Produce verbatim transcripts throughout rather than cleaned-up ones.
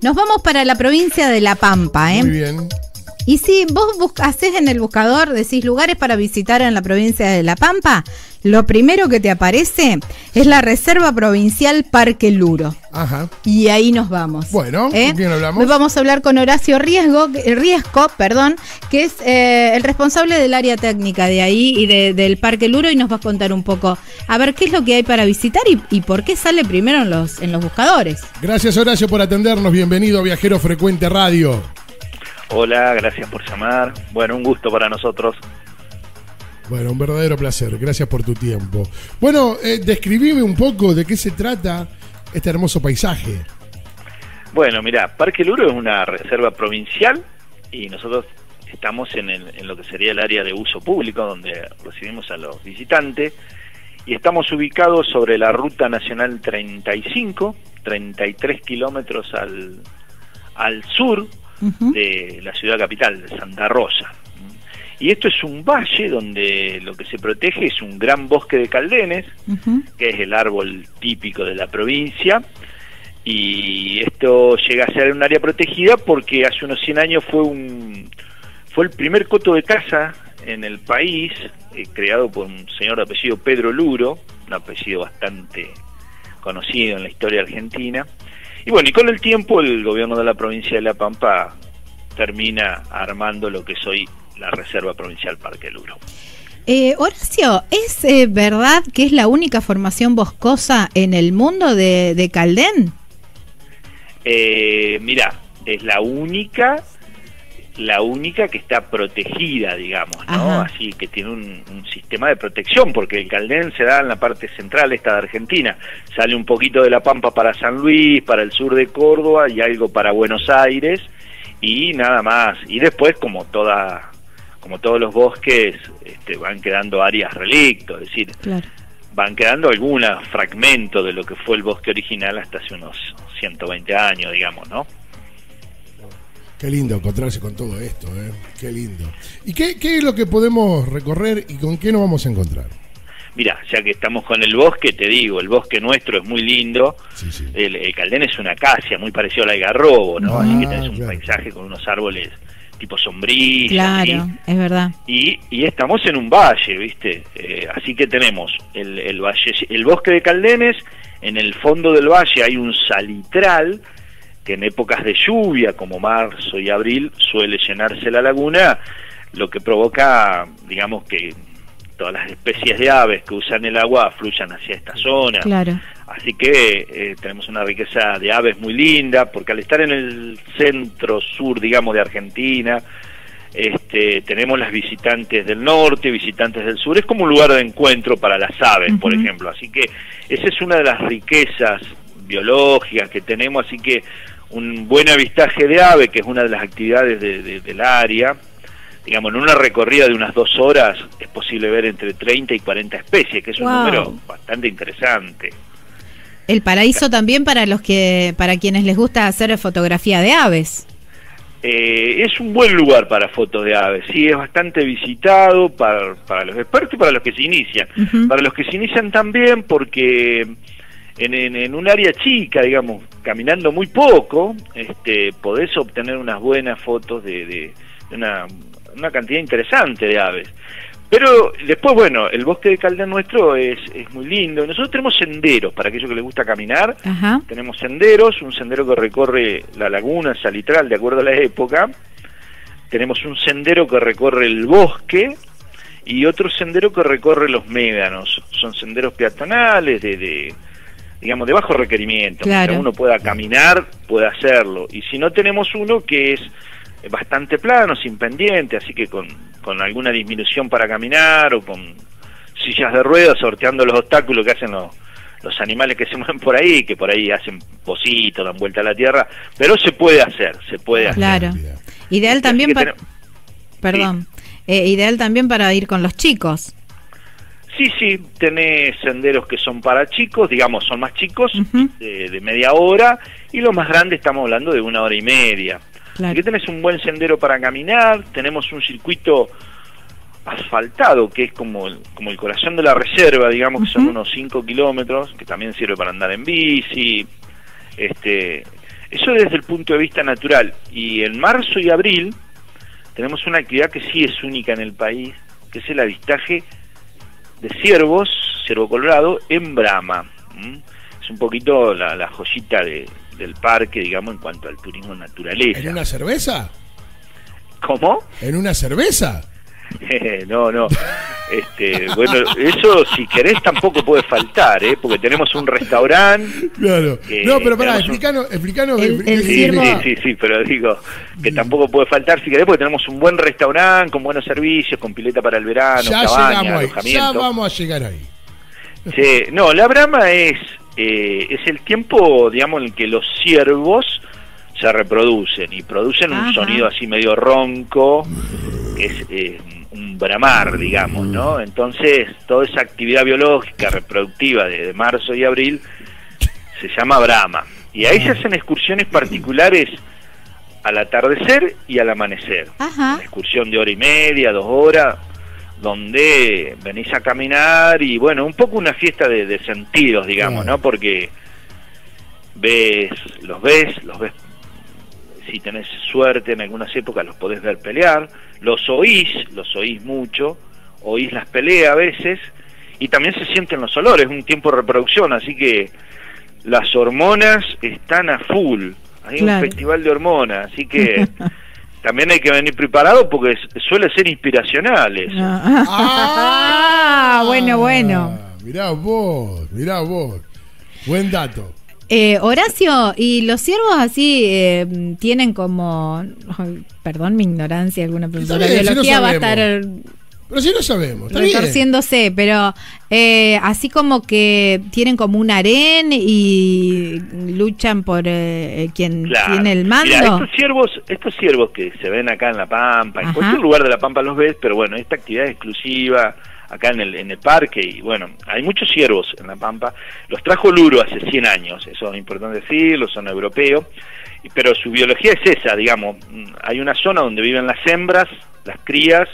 Nos vamos para la provincia de La Pampa, ¿eh? Muy bien. Y si vos haces en el buscador, decís lugares para visitar en la provincia de La Pampa, lo primero que te aparece es la Reserva Provincial Parque Luro. Ajá. Y ahí nos vamos. Bueno, ¿eh? ¿con quién hablamos? Hoy vamos a hablar con Horacio Riesgo, Riesco, perdón, que es eh, el responsable del área técnica de ahí y de, del Parque Luro, y nos va a contar un poco a ver qué es lo que hay para visitar y, y por qué sale primero en los, en los buscadores. Gracias, Horacio, por atendernos. Bienvenido a Viajero Frecuente Radio. Hola, gracias por llamar. Bueno, un gusto para nosotros. Bueno, un verdadero placer. Gracias por tu tiempo. Bueno, eh, describime un poco de qué se trata este hermoso paisaje. Bueno, mira, Parque Luro es una reserva provincial y nosotros estamos en, el, en lo que sería el área de uso público, donde recibimos a los visitantes, y estamos ubicados sobre la Ruta Nacional treinta y cinco, treinta y tres kilómetros al, al sur de la ciudad capital, de Santa Rosa. Y esto es un valle donde lo que se protege es un gran bosque de caldenes, uh-huh. que es el árbol típico de la provincia, y esto llega a ser un área protegida porque hace unos cien años fue un fue el primer coto de caza en el país, eh, creado por un señor de apellido Pedro Luro, un apellido bastante conocido en la historia argentina. Y bueno, y con el tiempo el gobierno de la provincia de La Pampa termina armando lo que es hoy la Reserva Provincial Parque Luro. Eh, Horacio, ¿es eh, verdad que es la única formación boscosa en el mundo de, de Caldén? Eh, mira, es la única, la única que está protegida, digamos, ¿no? Ajá. Así que tiene un, un sistema de protección, porque el Caldén se da en la parte central esta de Argentina, sale un poquito de La Pampa para San Luis, para el sur de Córdoba y algo para Buenos Aires y nada más. Y después, como toda, como todos los bosques, este, van quedando áreas relictos, es decir, claro. van quedando algunos fragmentos de lo que fue el bosque original hasta hace unos ciento veinte años, digamos, ¿no? Qué lindo encontrarse con todo esto, ¿eh? Qué lindo. ¿Y qué, qué es lo que podemos recorrer y con qué nos vamos a encontrar? Mira, ya que estamos con el bosque, te digo, el bosque nuestro es muy lindo. Sí, sí. El, el Caldén es una acacia, muy parecido al algarrobo, ¿no? Ah, Así que tenés un claro. paisaje con unos árboles tipo sombrillos. Claro, ¿sí? Es verdad. Y, y estamos en un valle, ¿viste? Eh, así que tenemos el, el, valle, el bosque de Caldenes, en el fondo del valle hay un salitral, que en épocas de lluvia, como marzo y abril, suele llenarse la laguna, lo que provoca, digamos, que todas las especies de aves que usan el agua fluyan hacia esta zona. Claro. Así que eh, tenemos una riqueza de aves muy linda, porque al estar en el centro sur, digamos, de Argentina, este, tenemos las visitantes del norte, visitantes del sur, es como un lugar de encuentro para las aves, uh-huh. por ejemplo. Así que esa es una de las riquezas biológicas que tenemos, así que un buen avistaje de ave, que es una de las actividades de, de, del área, digamos, en una recorrida de unas dos horas es posible ver entre treinta y cuarenta especies, que es un wow. número bastante interesante. El paraíso también para los que, para quienes les gusta hacer fotografía de aves. Eh, es un buen lugar para fotos de aves, sí, es bastante visitado para, para los expertos y para los que se inician. Uh-huh. Para los que se inician también porque en, en, en un área chica, digamos, caminando muy poco, este, podés obtener unas buenas fotos de, de, de una, una cantidad interesante de aves. Pero después, bueno, el bosque de Caldén nuestro es, es muy lindo. Nosotros tenemos senderos, para aquellos que les gusta caminar. Ajá. Tenemos senderos, un sendero que recorre la laguna salitral de acuerdo a la época. Tenemos un sendero que recorre el bosque y otro sendero que recorre los médanos. Son senderos peatonales de, de digamos, de bajo requerimiento. Claro. Que uno pueda caminar, puede hacerlo. Y si no, tenemos uno que es bastante plano, sin pendiente, así que con, con alguna disminución para caminar o con sillas de ruedas sorteando los obstáculos que hacen los, los animales que se mueven por ahí, que por ahí hacen pocitos, dan vuelta a la tierra, pero se puede hacer, se puede hacer. Claro. Ideal este, también para... Tenemos... Perdón. Sí. Eh, ideal también para ir con los chicos. Sí, sí, tenés senderos que son para chicos, digamos, son más chicos, uh-huh. de, de media hora, y los más grandes estamos hablando de una hora y media. Claro. Aquí tenés un buen sendero para caminar, tenemos un circuito asfaltado que es como el, como el corazón de la reserva, digamos, uh-huh. que son unos cinco kilómetros, que también sirve para andar en bici. Este, Eso desde el punto de vista natural. Y en marzo y abril tenemos una actividad que sí es única en el país, que es el avistaje de ciervos, ciervo colorado, en Brahma. ¿Mm? Es un poquito la, la joyita de, del parque, digamos, en cuanto al turismo naturaleza. ¿En una cerveza? ¿Cómo? ¿En una cerveza? no, no. Este, bueno, eso si querés tampoco puede faltar, ¿eh? Porque tenemos un restaurante. Claro. Eh, no, pero pará, un... explicanos, explicanos. El, el sí, sí, sí, sí, pero digo que tampoco puede faltar si querés, porque tenemos un buen restaurante con buenos servicios, con pileta para el verano, ya cabaña, llegamos ahí, alojamiento. ya vamos a llegar ahí. Sí, no, la Brahma es eh, es el tiempo, digamos, en el que los ciervos se reproducen y producen Ajá. un sonido así medio ronco, que es eh, un bramar, digamos, ¿no? Entonces, toda esa actividad biológica reproductiva de, de marzo y abril se llama Brahma. Y ahí se hacen excursiones particulares al atardecer y al amanecer. Ajá. Una excursión de hora y media, dos horas, donde venís a caminar y, bueno, un poco una fiesta de, de sentidos, digamos, ¿no? Porque ves, los ves, los ves, si tenés suerte en algunas épocas los podés ver pelear, los oís, los oís mucho, oís las peleas a veces, y también se sienten los olores, es un tiempo de reproducción, así que las hormonas están a full, hay Claro. un festival de hormonas, así que también hay que venir preparado porque suele ser inspiracional eso. Ah, bueno, bueno. Mirá vos, mirá vos. Buen dato. Eh, Horacio, ¿y los ciervos así eh, tienen como, ay, perdón mi ignorancia, alguna profesora de bien, si no biología va a sabemos. estar Pero si no sabemos, está bien. retorciéndose, pero eh, así como que tienen como un harén y luchan por eh, quien Claro. tiene el mando. Mirá, estos ciervos, estos ciervos que se ven acá en La Pampa, en Ajá. cualquier lugar de La Pampa los ves, pero bueno, esta actividad es exclusiva acá en el, en el parque, y bueno, hay muchos ciervos en La Pampa. Los trajo Luro hace cien años, eso es importante decirlo, son europeos, y- pero su biología es esa, digamos. Hay una zona donde viven las hembras, las crías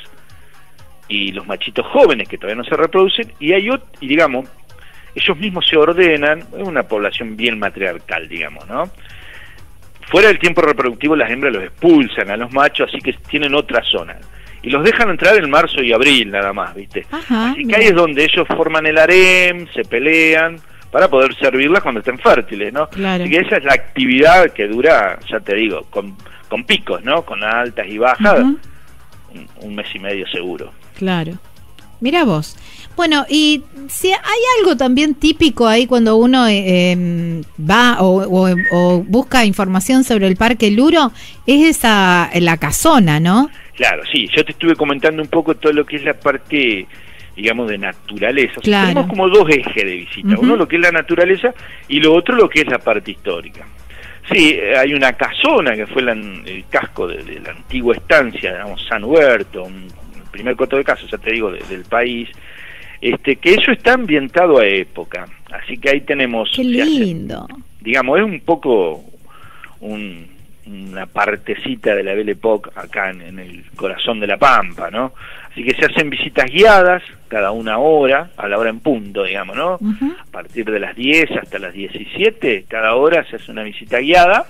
y los machitos jóvenes que todavía no se reproducen, y hay ot- y digamos, ellos mismos se ordenan, es una población bien matriarcal, digamos, ¿no? Fuera del tiempo reproductivo las hembras los expulsan a los machos, así que tienen otra zona. Y los dejan entrar en marzo y abril nada más, ¿viste? Ajá, así que mira. ahí es donde ellos forman el harem, se pelean para poder servirlas cuando estén fértiles, ¿no? Claro. Así que esa es la actividad que dura, ya te digo, con, con picos, ¿no? Con altas y bajas, Ujú. un, un mes y medio seguro. Claro. Mira vos. Bueno, y si hay algo también típico ahí cuando uno eh, em, va o, o- o busca información sobre el Parque Luro, es esa la casona, ¿no? Claro, sí, yo te estuve comentando un poco todo lo que es la parte, digamos, de naturaleza. O sea, Claro. tenemos como dos ejes de visita, Ujú. uno lo que es la naturaleza y lo otro lo que es la parte histórica. Sí, eh, hay una casona que fue la- el casco de, de la antigua estancia, digamos, San Huerto, un, el primer coto de caso, ya te digo, de- del país, este que eso está ambientado a época, así que ahí tenemos... Qué se hace- lindo. digamos, es un poco un, una partecita de la Belle Époque acá en, en el corazón de La Pampa, ¿no? Así que se hacen visitas guiadas cada una hora, a la hora en punto, digamos, ¿no? Ujú. A partir de las diez hasta las diecisiete, cada hora se hace una visita guiada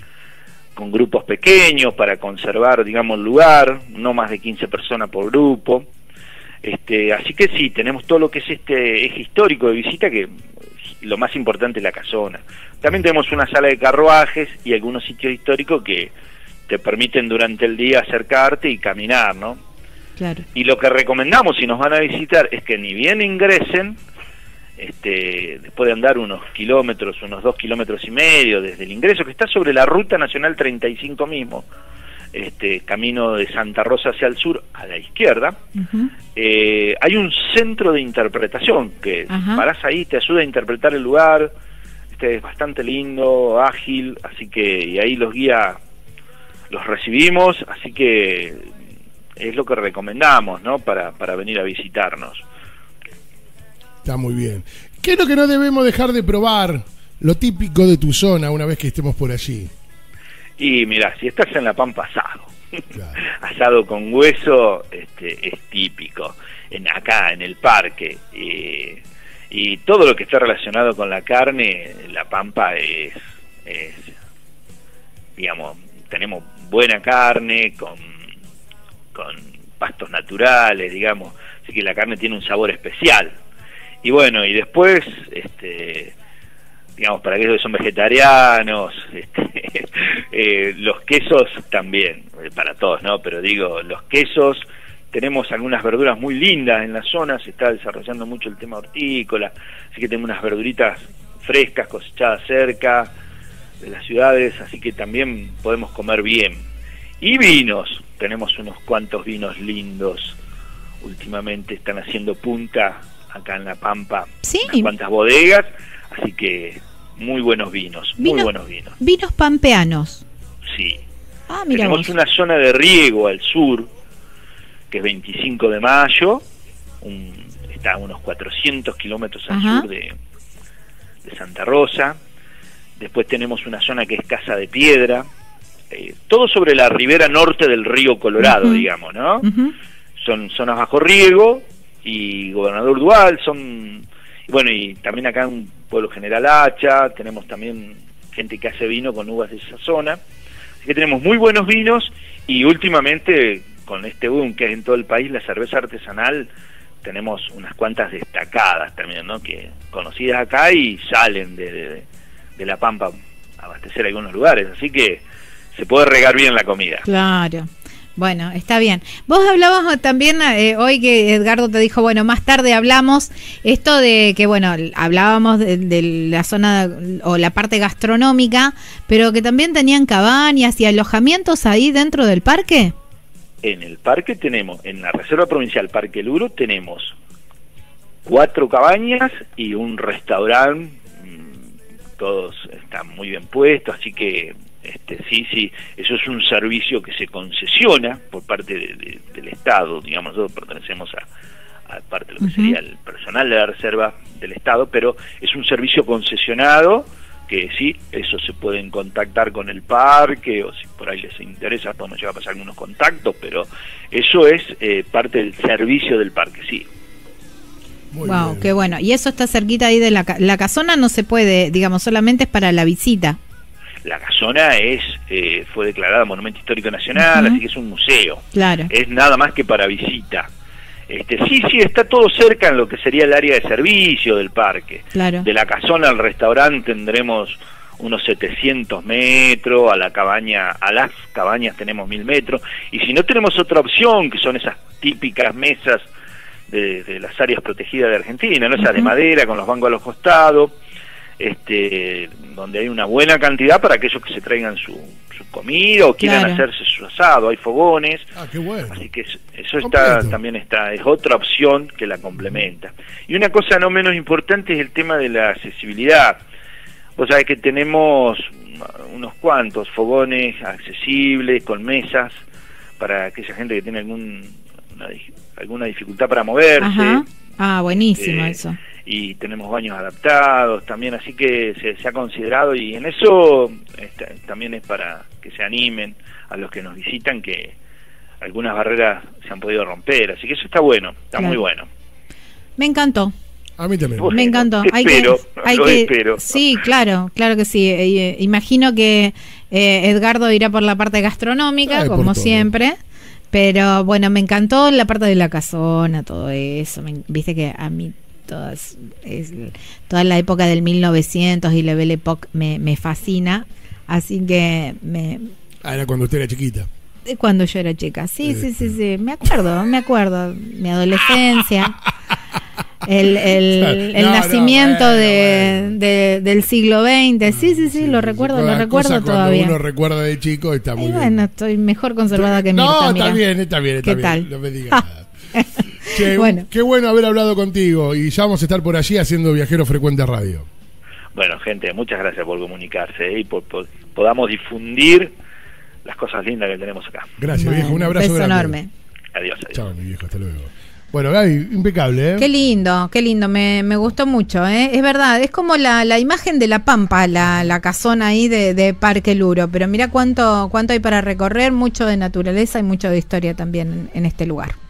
con grupos pequeños para conservar, digamos, el lugar, no más de quince personas por grupo. Este, así que sí, tenemos todo lo que es este eje histórico de visita, que lo más importante es la casona. También tenemos una sala de carruajes y algunos sitios históricos que te permiten durante el día acercarte y caminar, ¿no? Claro. Y lo que recomendamos si nos van a visitar es que ni bien ingresen, este, después de andar unos kilómetros, unos dos kilómetros y medio desde el ingreso, que está sobre la Ruta Nacional treinta y cinco mismo, este camino de Santa Rosa hacia el sur, a la izquierda, Ujú. eh, hay un centro de interpretación que Ajá. parás ahí, te ayuda a interpretar el lugar, este es bastante lindo, ágil, así que y ahí los guías los recibimos, así que es lo que recomendamos, ¿no? Para, para venir a visitarnos. Está muy bien. ¿Qué es lo que no debemos dejar de probar? Lo típico de tu zona una vez que estemos por allí. Y mira, si estás en La Pampa, asado. Claro. Asado con hueso, este, es típico. En, acá, en el parque. Eh, y todo lo que está relacionado con la carne, La Pampa es, es digamos, tenemos buena carne con, con pastos naturales, digamos, así que la carne tiene un sabor especial. Y bueno, y después, este, digamos, para aquellos que son vegetarianos, este, eh, los quesos también, eh, para todos, ¿no? Pero digo, los quesos, tenemos algunas verduras muy lindas en la zona, se está desarrollando mucho el tema hortícola, así que tenemos unas verduritas frescas cosechadas cerca de las ciudades, así que también podemos comer bien. Y vinos, tenemos unos cuantos vinos lindos, últimamente están haciendo punta acá en La Pampa, sí, unas cuantas bodegas, así que muy buenos vinos, Vino, muy buenos vinos. Vinos pampeanos. Sí. Ah, mira Tenemos vos. una zona de riego al sur, que es veinticinco de mayo, un, está a unos cuatrocientos kilómetros al Ajá. sur de, de Santa Rosa. Después tenemos una zona que es Casa de Piedra, eh, todo sobre la ribera norte del río Colorado, Uh-huh. digamos, ¿no? Uh-huh. Son zonas bajo riego, y Gobernador Dual, son, bueno, y también acá en Pueblo General Hacha, tenemos también gente que hace vino con uvas de esa zona, así que tenemos muy buenos vinos, y últimamente, con este boom que es en todo el país, la cerveza artesanal, tenemos unas cuantas destacadas también, ¿no? Que conocidas acá y salen de, de, de La Pampa a abastecer algunos lugares, así que se puede regar bien la comida. Claro. Bueno, está bien. Vos hablabas también eh, hoy que Edgardo te dijo, bueno, más tarde hablamos esto de que, bueno, hablábamos de, de la zona o la parte gastronómica, pero que también tenían cabañas y alojamientos ahí dentro del parque. En el parque tenemos, en la Reserva Provincial Parque Luro, tenemos cuatro cabañas y un restaurante, mmm, todos están muy bien puestos, así que Este, sí, sí, eso es un servicio que se concesiona por parte de, de, del Estado, digamos, nosotros pertenecemos a, a parte de lo que uh-huh. sería el personal de la reserva del Estado, pero es un servicio concesionado que sí, eso se pueden contactar con el parque, o si por ahí les interesa podemos llegar a pasar algunos contactos, pero eso es eh, parte del servicio del parque, sí. Muy wow, bien. Qué bueno. Y eso está cerquita ahí de la, la casona, no se puede, digamos, solamente es para la visita. La casona es eh, fue declarada Monumento Histórico Nacional, uh-huh. así que es un museo. Claro. Es nada más que para visita. Este, sí, sí, está todo cerca en lo que sería el área de servicio del parque. Claro. De la casona al restaurante tendremos unos setecientos metros, a la cabaña, a las cabañas tenemos mil metros, y si no tenemos otra opción, que son esas típicas mesas de, de las áreas protegidas de Argentina, ¿no? Esas uh-huh. de madera con los bancos a los costados, este, donde hay una buena cantidad para aquellos que se traigan su, su comida o quieran claro. hacerse su asado, hay fogones. Ah, qué bueno. Así que eso está Completo. También está, es otra opción que la complementa. Y una cosa no menos importante es el tema de la accesibilidad. Vos sabés que tenemos unos cuantos fogones accesibles, con mesas, para aquella gente que tiene algún, una, alguna dificultad para moverse. Ajá. Ah, buenísimo eh, eso. Y tenemos baños adaptados también, así que se, se ha considerado, y en eso está, también es para que se animen a los que nos visitan, que algunas barreras se han podido romper, así que eso está bueno, está claro. muy bueno. Me encantó. A mí también. Bueno, me encantó. Hay espero, que, hay lo que, espero. Sí, claro, claro que sí. Eh, imagino que eh, Edgardo irá por la parte gastronómica, Ay, como siempre. Pero bueno, me encantó la parte de la casona, todo eso. Me, viste que a mí todas es, toda la época del mil novecientos y la Belle Époque me, me fascina. Así que me... Ah, era cuando usted era chiquita. Cuando yo era chica, sí, eh. sí, sí, sí. Me acuerdo, me acuerdo. Mi adolescencia. El, el, el no, nacimiento no, bueno, de, bueno. De, del siglo veinte, sí, sí, sí, sí lo recuerdo, lo recuerdo todavía. Cuando uno recuerda de chico está muy y bien. Bueno, estoy mejor conservada que Mirta. No, mira. está bien, está bien, está ¿Qué bien. tal? No me digas nada. Che, bueno. Qué bueno haber hablado contigo, y ya vamos a estar por allí haciendo Viajero Frecuente Radio. Bueno, gente, muchas gracias por comunicarse, ¿eh? y por, por podamos difundir las cosas lindas que tenemos acá. Gracias, bueno, viejo, un abrazo beso grande. enorme. Adiós, adiós. Chao, mi viejo, hasta luego. Bueno, Gaby, impecable, ¿eh? Qué lindo, qué lindo, me, me gustó mucho, ¿eh? Es verdad, es como la, la imagen de La Pampa, la, la casona ahí de, de Parque Luro, pero mira cuánto, cuánto hay para recorrer, mucho de naturaleza y mucho de historia también en, en este lugar.